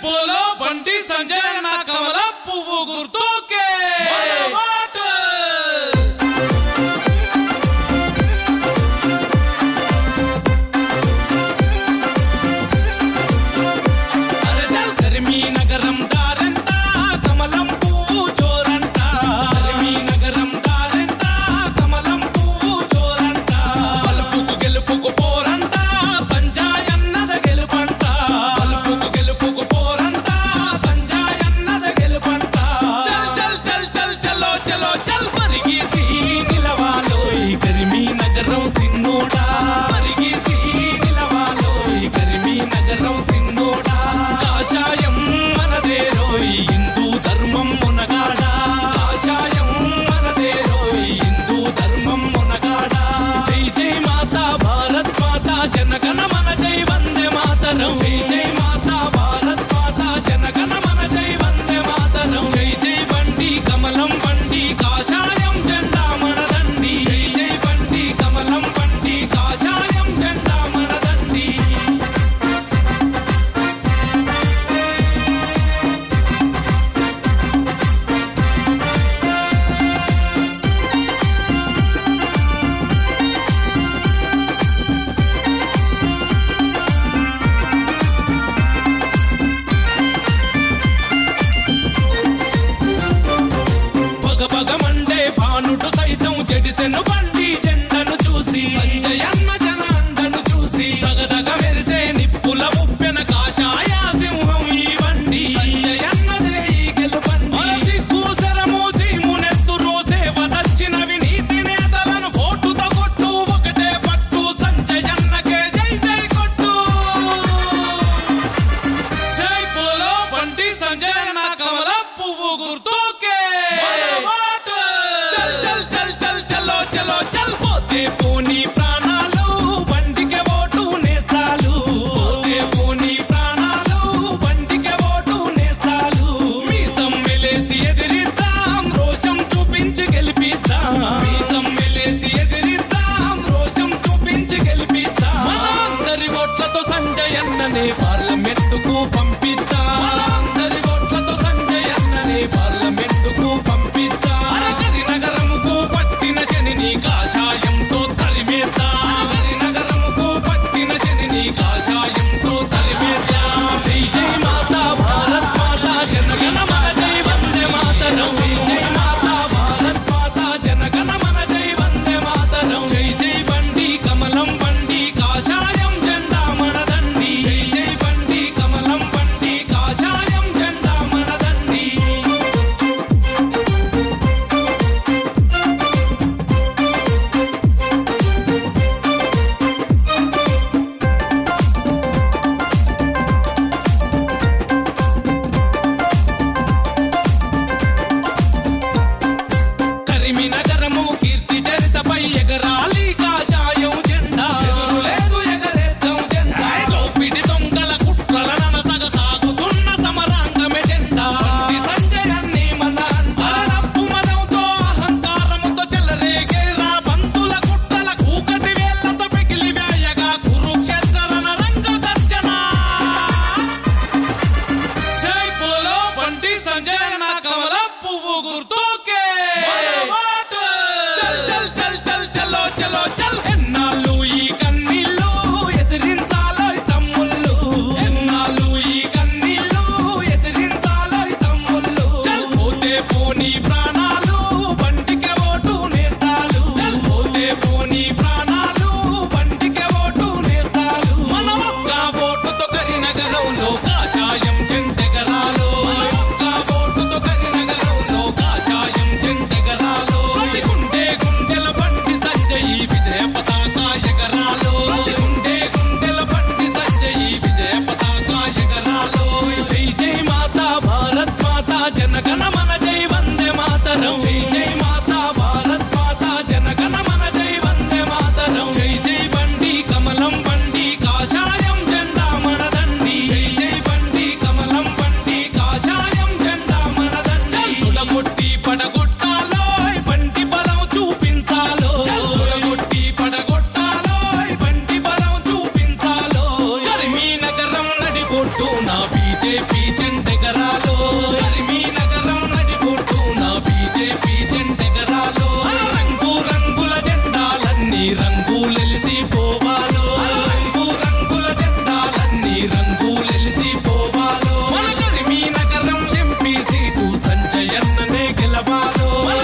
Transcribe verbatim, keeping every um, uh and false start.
बोलो बंटी संजय ना कमला पुव्वु गुर्तुके अरे चल गर्मी नगरम दारंता कमलम पुव्वु जोरंता गर्मी नगरम दारंता कमलम पुव्वु जोरंता बलपुकु गेलुपुकु पोरंता संजय अन्नद गेलुपंता बलपुकु गेलुपुकु पोरंता संजय अन्नद गेलुपंता चल चल चल चल चलो चलो चल परिगीसी निलवालोई गर्मी नगरम सिन्नोडा परिगीसी निलवालोई गर्मी नगरम सिन्नोडा కాషాయం మనదే రోయ్ హిందూ ధర్మం మునగాడా కాషాయం మనదే రోయ్ హిందూ ధర్మం మునగాడా జై జై మాతా భారత్ మాతా జనగణ మన జై వందే మాతరం జై జై మాతా భారత్ మాతా జనగణ మన జై వందే మాతరం జై జై బండి కమలం బండి కాషాయం జెండా మనదండి జై జై బండి కమలం బండి కాషాయం జెండా మనదండి పగపగమండే భానుడు సైతం చెడిసెను బండి జెండను చూసి సంజయన్న జనాందను చూసి దగదగ మెరిసే నిప్పుల ఉప్పెన కాషాయ సింహం ఈ బండి సంజయన్నదే ఈ గెలుపండి సిగ్గు శరము చీమునెత్తురు సేవ దచ్చినవి నీతి నేతలను ఓటుతో కొట్టు ఒకటే పట్టు సంజయన్నకే జై జై కొట్టు జై బోలో బండి సంజయ్ నా కమల పువ్వు గుర్తుకే चल चल चल चल चलो चलो चल పోతే పోని ప్రాణాలు బండికే ఓటు నేస్తాలు పోతే పోని ప్రాణాలు బండికే ఓటు నేస్తాలు మీసం మెలేసి ఎదిరిద్దాం రోషం చూపించి గెలిపిద్దాం మీసం మెలేసి ఎదిరిద్దాం రోషం చూపించి గెలిపిద్దాం మనందరి ఓట్లతో సంజయన్ననే పార్లమెంటుకు పంపిద్దాం మనందరి ఓట్లతో సంజయన్ననే పార్లమెంటుకు పంపిద్దాం నగరముకు పట్టిన శనిని కాషాయంతో తరిమేద్దా నగరముకు పట్టిన శనిని కాషాయంతో తరిమేద్దా జై జై మాతా భారత్ మాతా జనగణ మన జై వందే మాతరం జై జై మాతా భారత్ మాతా జనగణ మన జై వందే మాతరం జై జై బండి కమలం బండి కాషాయం జెండా మనదండి జై జై బండి కమలం బండి కాషాయం జెండా మనదండి కరిమి నగరము కీర్తి చరితపై ఎగరాలి కాషాయం జెండా ఎదురు లేదు ఎగరేద్దాం జెండా దోపిడి దొంగల కుట్రల ననసగ సాగుతున్న సమరాంగమే జెండా బండి సంజయన్ని మన అంటారప్పు మదంతో అహంకారముతో చెలరేగేరా బంధుల కుట్రల కూకటి వేళ్లతో పెకిలి వేయగా కురుక్షేత్ర రణరంగ గర్జన జై బోలో బండి సంజయ్ నా కమల పువ్వు గుర్తుకే చల్ చల్ చల్ చల్ చలో చలో చల్ ఎన్నాళ్ళు ఈ కన్నీళ్ళు ఎదిరించాలోయ్ తమ్ముళ్ళు ఎన్నాళ్ళు ఈ కన్నీళ్ళు ఎదిరించాలోయ్ తమ్ముళ్ళు చల్ పోతే పోని ప్రాణాలు బండికే ఓటు నేస్తాలు చల్ పోతే పోని ప్రాణాలు బండికే ఓటు నేస్తాలు మన ఒక్క ఓటుతో కరీనగరంలో కాషాయం జెండెగరాలు మన ఒక్క ఓటుతో కరీనగరంలో కాషాయం జెండెగరాలు ప్రతి గుండె గుండెల బండి సంజయ్ విజయ పతాక ఎగరాలు ప్రతి గుండె గుండెల బండి సంజయ్ విజయ పతాక ఎగరాలు జై జై మాతా భారత్ మాతా జనగణ మన జై వందే మాతరం జై జై మాతా భారత్ మాతా జనగణ మన జై వందే మాతరం జై జై బండి కమలం బండి కాషాయం జెండా మనదండి జై జై బండి కమలం బండి కాషాయం జెండా మనదండి తులగొట్టి పడగొట్టాలోయ్ బండి బలం చూపించాలో తులగొట్టి పడగొట్టాలోయ్ బండి బలం చూపించాలో కరిమి నగరం నడిబొట్టు నా బీజేపీ గెలవాలో